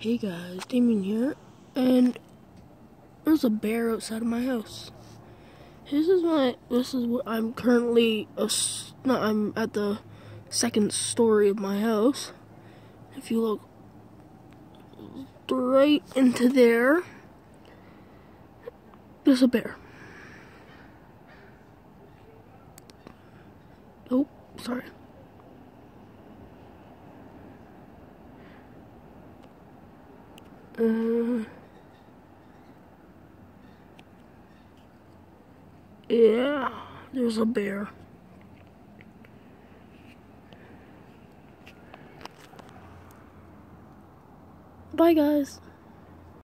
Hey guys, Damien here, and there's a bear outside of my house. This is what I'm currently, I'm at the second story of my house. If you look right into there, there's a bear. Oh, sorry. Yeah, there's a bear. Bye, guys.